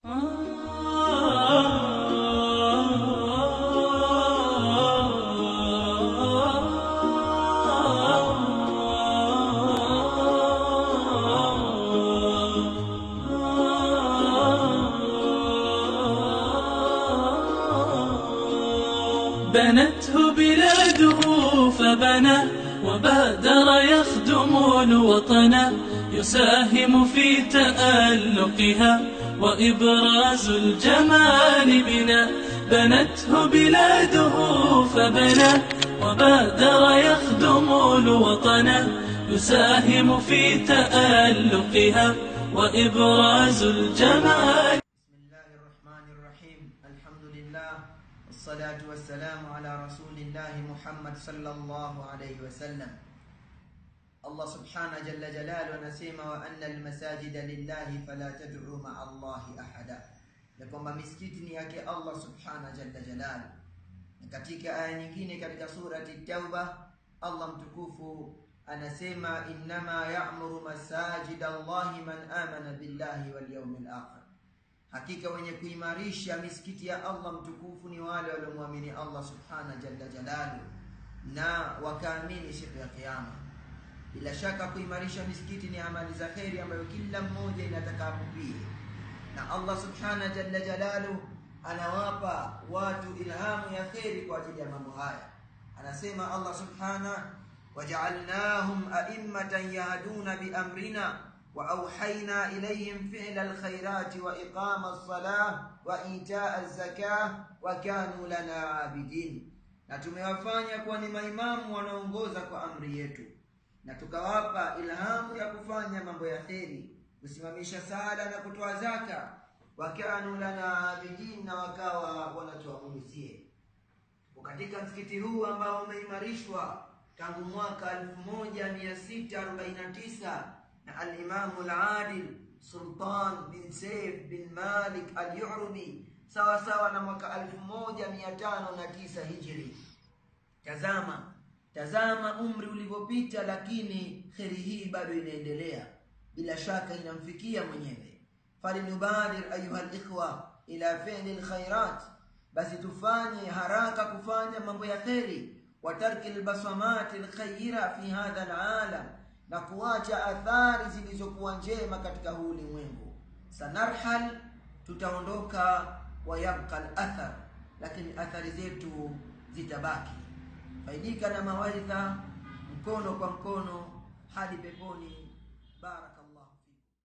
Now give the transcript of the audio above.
بنته بلاده فبنى وبادر يخدم الوطن يساهم في تألقها وإبراز الجمال بنا. بنته بلاده فبنى وبادر يخدم الوطن يساهم في تألقها وإبراز الجمال. بسم الله الرحمن الرحيم. الحمد لله والصلاة والسلام على رسول الله محمد صلى الله عليه وسلم. الله سبحانه جل جلاله anasema wa anna almasajida lillahi fala tad'u ma'a Allahi ahada, na kwamba misikiti ni yake Allah subhanahu jalla jalaluhu. Na katika aya nyingine katika surati Tauba Allah mtukufu anasema innama ya'muru masajida Allahi man amana billahi wal yawmil akhir, hakika wenye kuimarisha misikiti ya Allah mtukufu ni wale waliomwamini Allah subhanahu jalla jalaluhu na wakaamini siku ya kiyama. Bila shaka kuimarisha misikiti ni amali za khairi ambayo kila mmoja inataka apupie, na Allah subhanahu jalla jalaluhu anawapa watu ilhamu ya khairi kwa ajili ya mambo haya. Anasema Allah subhanahu waja'alnahum a'immatan yahduna bi amrina wa awhayna ilayhim fi'la alkhairati wa iqama as-salah wa ita'a az-zakah wa kanu lana 'abidin, na tumewafanya kuwa ni maimamu wanaongoza kwa amri yetu na tukawapa ilhamu ya kufanya mambo ya kheri, kusimamisha sala na kutoa zaka. Wakanu lana abidin, na wakawa wanatuabudu sie. Katika msikiti huu ambao umeimarishwa tangu mwaka 1649 na al-Imam al-Adil Sultan bin Saif bin Malik al-Yu'rumi, sawa sawa na mwaka 1509 Hijri. Tazama umri ulivyopita, lakini kheri hii bado inaendelea, bila shaka inamfikia mwenyewe. Falinubadir ayuha al-ikhwa ila fi'li al-khairat, basi tufanye haraka kufanya mambo ya kheri, wa tarki al-basamat al-khayra fi hadha al-alam, na kuacha athari zilizokuwa njema katika huu ulimwengu. Sanarhal, tutaondoka, wa yabqa al-athar, lakini athari zetu zitabaki. Faidika na mawaidha mkono kwa mkono hadi peponi. Baraka.